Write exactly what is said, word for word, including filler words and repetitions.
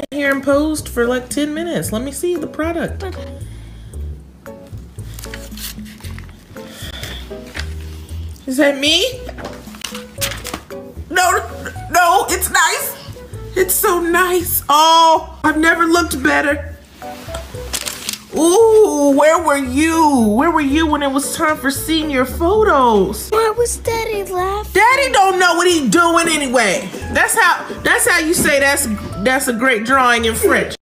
sat here and posed for like ten minutes. Let me see the product. Is that me? No, no, it's nice. It's so nice. Oh, I've never looked better. Ooh, where were you? Where were you when it was time for senior photos? Why was Daddy laughing? Daddy don't know what he's doing anyway. That's how that's how you say that's that's a great drawing in French.